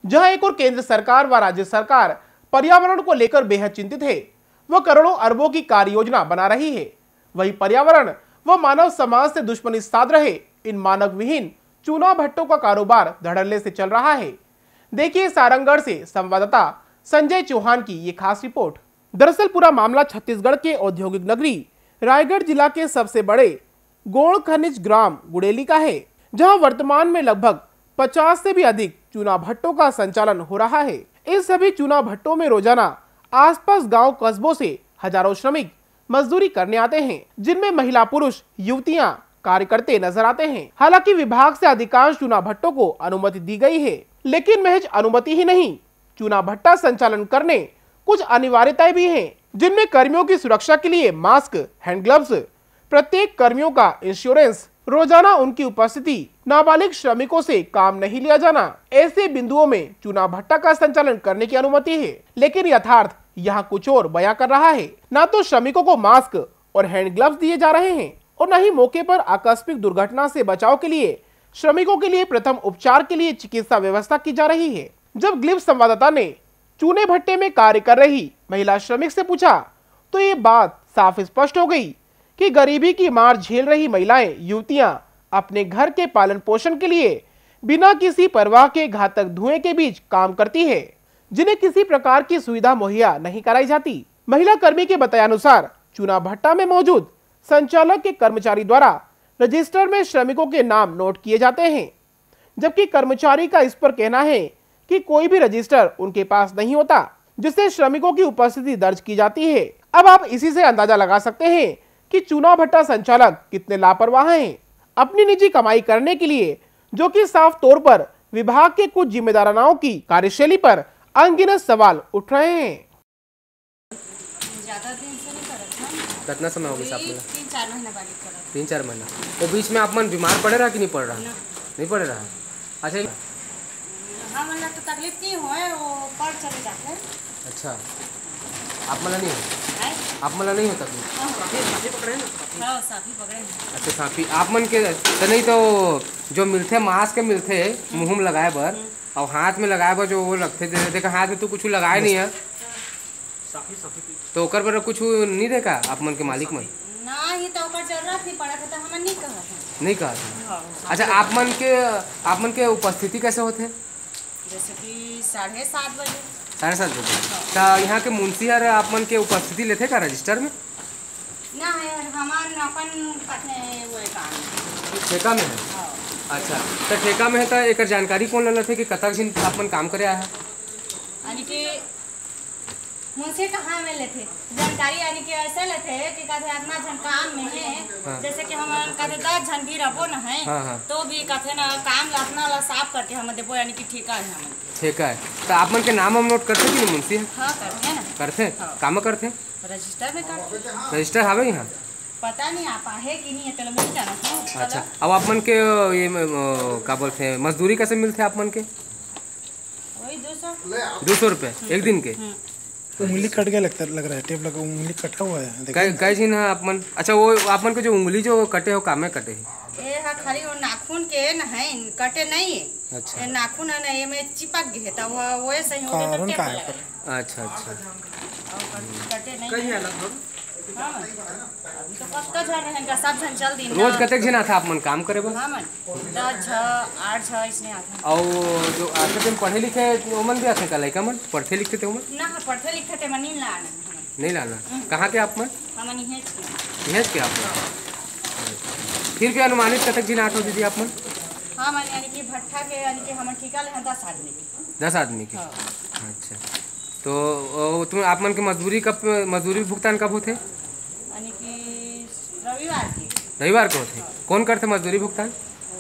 जहां एक और केंद्र सरकार व राज्य सरकार पर्यावरण को लेकर बेहद चिंतित है, वह करोड़ों अरबों की कार्य योजना बना रही है, वही पर्यावरण व मानव समाज से दुश्मनी साध रहे इन मानव विहीन चूना भट्टों का कारोबार धड़ल्ले से चल रहा है। देखिए सारंगगढ़ से संवाददाता संजय चौहान की ये खास रिपोर्ट। दरअसल पूरा मामला छत्तीसगढ़ के औद्योगिक नगरी रायगढ़ जिला के सबसे बड़े गौड़ खनिज ग्राम गुड़ेली का है, जहां वर्तमान में लगभग 50 से भी अधिक चूना भट्टों का संचालन हो रहा है। इस सभी चूना भट्टों में रोजाना आसपास गांव कस्बों से हजारों श्रमिक मजदूरी करने आते हैं, जिनमें महिला पुरुष युवतियां कार्य करते नजर आते हैं। हालांकि विभाग से अधिकांश चूना भट्टों को अनुमति दी गई है, लेकिन महज अनुमति ही नहीं, चूना भट्टा संचालन करने कुछ अनिवार्यताएं भी हैं, जिनमें कर्मियों की सुरक्षा के लिए मास्क, हैंड ग्लव्स, प्रत्येक कर्मियों का इंश्योरेंस, रोजाना उनकी उपस्थिति, नाबालिग श्रमिकों से काम नहीं लिया जाना, ऐसे बिंदुओं में चूना भट्टा का संचालन करने की अनुमति है। लेकिन यथार्थ यहाँ कुछ और बयां कर रहा है। ना तो श्रमिकों को मास्क और हैंड ग्लव्स दिए जा रहे हैं और न ही मौके पर आकस्मिक दुर्घटना से बचाव के लिए श्रमिकों के लिए प्रथम उपचार के लिए चिकित्सा व्यवस्था की जा रही है। जब ग्लिफ संवाददाता ने चूने भट्टे में कार्य कर रही महिला श्रमिक से पूछा तो ये बात साफ स्पष्ट हो गई कि गरीबी की मार झेल रही महिलाएं, युवतियां अपने घर के पालन पोषण के लिए बिना किसी परवाह के घातक धुएं के बीच काम करती है, जिन्हें किसी प्रकार की सुविधा मुहैया नहीं कराई जाती। महिला कर्मी के बतायानुसार चूना भट्टा में मौजूद संचालक के कर्मचारी द्वारा रजिस्टर में श्रमिकों के नाम नोट किए जाते हैं, जबकि कर्मचारी का इस पर कहना है कि कोई भी रजिस्टर उनके पास नहीं होता, जिससे श्रमिकों की उपस्थिति दर्ज की जाती है। अब आप इसी से अंदाजा लगा सकते हैं कि चूना भट्टा संचालक कितने लापरवाह हैं, अपनी निजी कमाई करने के लिए, जो कि साफ तौर पर विभाग के कुछ जिम्मेदारों की कार्यशैली पर अनगिनत सवाल उठ रहे हैं। ज्यादा दिन से नहीं करत ना। कितना समय हो गया आपने? 3-4 महीना बाद करत। 3-4 महीना। वो बीच में आप मन बीमार पड़े रहा कि नहीं पड़ रहा? नहीं पड़े रहा। अच्छा हाँ मतलब तो तकलीफ नहीं हुआ, वो पड़ चले जाते। अच्छा आप मला नहीं हो? आप मला नहीं होता साफी पकड़े ना? हाँ साफी पकड़े। अच्छा साफी आप मन के तो नहीं तो जो मिलते मास्क के मिलते मुँह में लगाए बर और हाथ में लगाए बर जो वो लगते देखा हाथ में तो कुछ लगाए नहीं है तो ओकर पर कुछ नहीं देखा आप मन के मालिक मन? नहीं तो ओकर जरूरत नहीं पड़ा था, हम नहीं कहा था। नहीं कहा था? अच्छा आप मन के उपस्थिति कैसे होते? जैसे कि 7:30 बजे। 7:30 बजे तो यहाँ के मुंशी यार आप मन के उपस्थिति लेते का रजिस्टर में? ना यार हमार अपन कटने वो काम ठेका में है। अच्छा तो ठेका में है तो एक जानकारी कौन लेना थे कि कतक दिन आप मन काम करे आया है? यानी कि मुझसे कहाँ में लेते जानकारी, यानी कि ऐसा लेते कि कहते आत्मा जन काम में है। हाँ। जैसे कि हम कहते 10 जन भी रहो न है। हाँ। तो भी कहते ना काम अपना ला साफ करके हम देबो, यानी कि ठेका है हम। ठेका है तो आप मन के नाम हम नोट करते कि मुंशी? हाँ करते हैं ना। करते? हाँ। काम करते? रजिस्टर में करते। रजिस्टर हवे यहाँ? पता नहीं आप आहे कि नहीं है तो मैं जाना था। अच्छा अब आप मन के ये क्या बोलते हैं मजदूरी कैसे मिलते आप मन के? वही 200 रुपये एक दिन के। उंगली कट गया लग रहा है, टेप लगा उंगली कटा हुआ है। कई दिन है आप मन? अच्छा वो आप मन के जो उंगली जो कटे हो काम में कटे है? ये है खाली वो नाखून के न है, कटे नहीं है। अच्छा ये नाखून है ना, ये में चिपक गए तो वो ऐसे ही हो कारण का है पर? अच्छा अच्छा कटे नहीं कहीं अलग। हां अभी तो कब का झड़ रहेगा, सब जन चल दिन रोज कते दिन आता आप मन काम करे बस? हां मन 10-8 इसने आता। और जो आते दिन पढ़े लिखे ओमन भी आते का लइका मन पढ़ते लिखते थे ओमन? ना पढ़ते लिखते थे मन नहीं लाना। नहीं लाना? कहाँ के आप मन? हम हेज के आप मन? फिर भी अनुमानित कतक दिन आठ हो दीदी आप मन? हाँ मन यानी कि भट्ठा के यानी कि हम ठेका ले 10 आदमी के। 10 आदमी के? अच्छा तो तुम आप मन के मजदूरी भुगतान कब होते? यानी कि रविवार को होते? कौन करते मजदूरी भुगतान?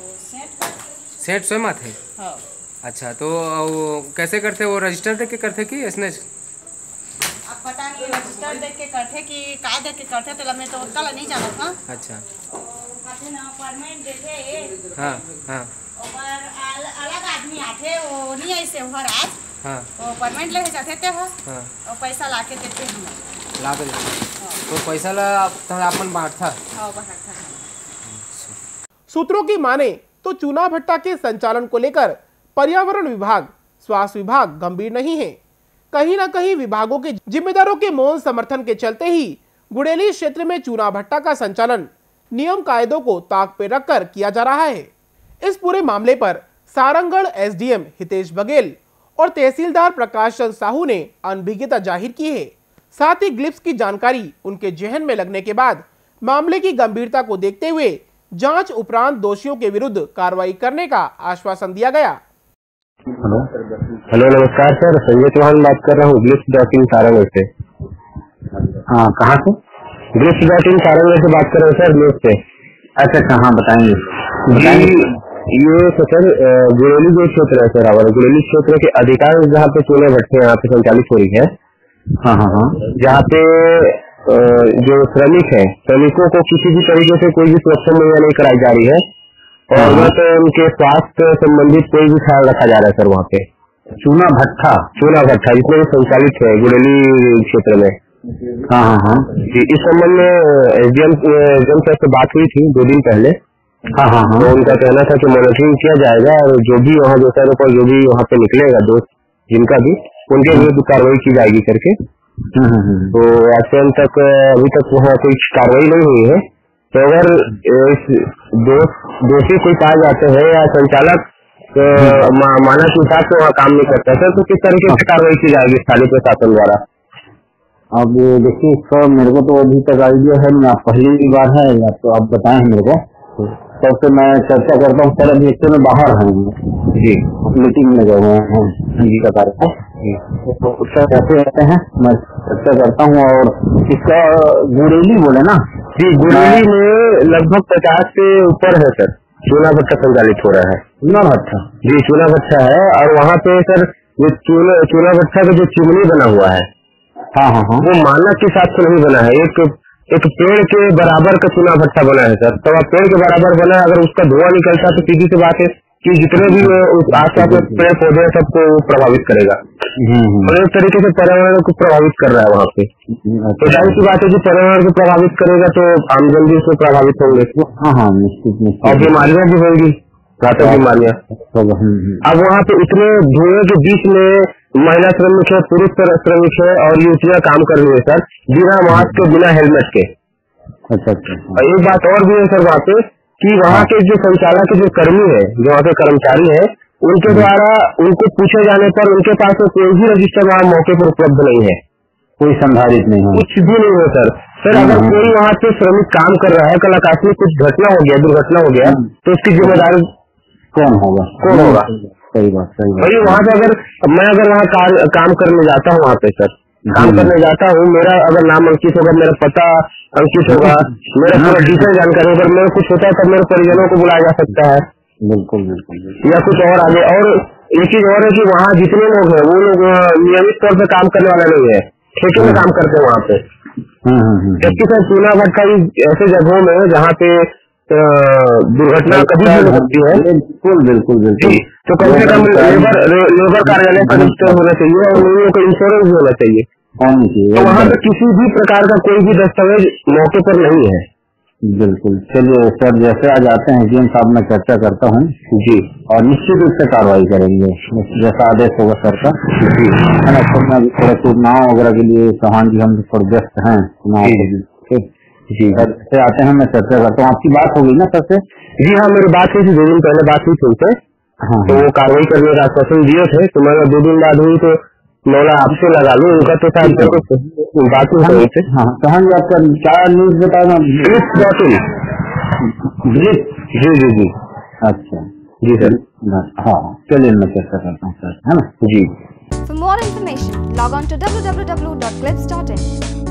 सेठ स्वयं आते? अच्छा तो कैसे करते वो रजिस्टर देख के करते कि इसने? अब पता नहीं रजिस्टर देख के करते कि का देख के करते तो मैं तो कल नहीं जाना था। अच्छा कहते ना परमिट देते। हाँ हाँ और अलग आदमी आते वो नहीं ऐसे हर आज। हाँ वो परमिट ले जाते थे। हाँ और पैसा ला के देते हम ला के देते। तो पैसा ला अपन बांटता? हाँ बांटता। सूत्रों की माने तो चूना भट्टा के संचालन को लेकर पर्यावरण विभाग स्वास्थ्य विभाग गंभीर नहीं है। कहीं न कहीं विभागों के जिम्मेदारों के मौन समर्थन के चलते ही गुड़ेली क्षेत्र में चूना भट्टा का संचालन नियम कायदों को ताक पे रखकर किया जा रहा है। इस पूरे मामले पर सारंगगढ़ एसडीएम हितेश बघेल और तहसीलदार प्रकाश चंद्र साहू ने अनभिज्ञता जाहिर की है। साथ ही ग्लिप्स की जानकारी उनके जेहन में लगने के बाद मामले की गंभीरता को देखते हुए जांच उपरांत दोषियों के विरुद्ध कार्रवाई करने का आश्वासन दिया गया। हेलो नमस्कार सर, संजय चौहान बात कर रहा हूँ ग्लिप्स.in सारंगगढ़ से। हाँ, कहाँ से? ग्लिप्स.in सारंगगढ़ से बात कर रहे हैं सर, न्यूज से। अच्छा अच्छा, हाँ बताएंगे जी। ये तो सर गुड़ेली जो क्षेत्र है सर, हमारे गुड़ेली क्षेत्र के अधिकांश जहाँ पे चूने भट्टे यहाँ पे संचालित हो रही है। हाँ हाँ हाँ, जहाँ पे जो श्रमिक है, श्रमिकों को किसी भी तरीके से कोई भी सुरक्षा मुहैया नहीं कराई जा रही है और वहाँ पे उनके स्वास्थ्य संबंधित कोई भी ख्याल रखा जा रहा है सर। वहाँ पे चूना भट्टा जिसमें संचालित है गुड़ेली क्षेत्र में। हाँ हाँ हाँ जी, इस संबंध में एसडीएम सर से बात हुई थी 2 दिन पहले। हाँ हाँ हाँ, तो उनका कहना था कि मॉनिटरिंग किया जाएगा और जो भी वहाँ दोषियों पर जो भी वहाँ पे निकलेगा दोष जिनका भी, उनके विरुद्ध कार्रवाई की जाएगी करके। तो आज से तक अभी तक वहाँ कोई कार्रवाई नहीं हुई है। तो अगर दोषी कोई पाए जाते हैं या संचालक मानक के हिसाब से वहाँ काम नहीं करता है तो किस तरीके से कार्रवाई की जाएगी स्थानीय प्रशासन द्वारा? अब देखिए सर, मेरे को तो अभी तक आइडिया है नहीं, आप पहली बार है तो आप बताएं मेरे को, सबसे मैं चर्चा करता हूँ। सर अभी एक्चुअली में बाहर हैं जी, मीटिंग में गए हुए हैं जी का कार्यक्रम, तो उसका कैसे रहते हैं मैं चर्चा करता हूँ। और इसका गुड़ेली बोले ना जी, गुड़ेली में लगभग 50 से ऊपर है सर चूना भट्टा संचालित हो रहा है। चूना भट्टा जी, चूना भट्टा है। और वहाँ पे सर ये चूना भट्टा का जो चिमनी बना हुआ है, हाँ हाँ हाँ, वो मानक के हिसाब से नहीं बना है। एक पेड़ के बराबर का चूना भट्टा बना है सर। तो पेड़ के बराबर बना है, अगर उसका धुआं निकलता तो सीधी सी बात है कि जितने भी आसपास में पेड़ पौधे सबको प्रभावित करेगा और एक तरीके से पर्यावरण को प्रभावित कर रहा है वहाँ पे। तो जाहिर सी बात है कि पर्यावरण को प्रभावित करेगा तो आमजन भी उसमें प्रभावित होंगे। हाँ हाँ, निश्चित। और बीमारियां भी होंगी, घातक बीमारियां। अब वहाँ पे इतने धुएं के बीच में महिला श्रमिक है, पुरुष श्रमिक है और युवतियां काम कर रही है सर, बिना मास्क के, बिना हेलमेट के। अच्छा। और एक बात और भी है सर वहाँ पे कि वहाँ के जो संचालक के जो कर्मी है, जो वहाँ के कर्मचारी है, उनके द्वारा उनको पूछे जाने पर उनके पास कोई भी रजिस्टर वहाँ मौके पर उपलब्ध नहीं है, कोई संधारित नहीं है, कुछ भी नहीं है सर। अगर कोई वहाँ पे श्रमिक काम कर रहा है, कल आकस्मिक कुछ घटना हो गया, दुर्घटना हो गया, तो उसकी जिम्मेदारी कौन होगा? सही बात। भाई वहाँ पे अगर वहाँ काम करने जाता हूँ, वहाँ पे सर काम करने जाता हूँ, मेरा अगर नाम अंकित होगा, मेरा पता अंकित होगा, मेरा पूरा डिटेल जानकारी, अगर मेरा कुछ होता है तब मेरे परिजनों को बुलाया जा सकता है। बिल्कुल। या कुछ और आगे। और एक चीज और है कि वहाँ जितने लोग हैं वो लोग नियमित तौर पर काम करने वाले नहीं है, ठेके में काम करते हैं वहाँ पे। जबकि सर चूना भट्टा ऐसे जगहों में जहाँ पे दुर्घटना कभी भी हो सकती है। बिल्कुल। तो कम से कम लेबर कार्यालय का रजिस्टर होना चाहिए और लोगों का इंश्योरेंस भी होना चाहिए। तो वहाँ पे किसी भी प्रकार का कोई भी दस्तावेज मौके पर नहीं है। बिल्कुल। चलिए सर, जैसे आज आते हैं डीएम साहब में चर्चा करता हूँ जी, और निश्चित रूप से कार्रवाई करेंगे जैसा आदेश होगा सर का जी। है ना सर, मैं थोड़ा चुनाव वगैरह के लिए चौहान जी हम थोड़े व्यस्त हैं चुनाव जी। से आते हैं, मैं चर्चा करता हूँ। आपकी बात हो गई ना सर से? जी हाँ, मेरी बात हुई थी 2 दिन पहले, बात हुई थी उनसे। हाँ, तो वो कार्रवाई करने का आश्वासन दिए थे, तो मैंने 2 दिन बाद हुई तो मैं आपसे लगा लूँ, उनका तो शायद बात हुई थी। हाँ, कहाँ जी आपका क्या न्यूज बताया? जी। अच्छा जी सर। हाँ, चलिए मैं चर्चा करता हूँ सर, है ना जी। For more information, log on to www.clips.in.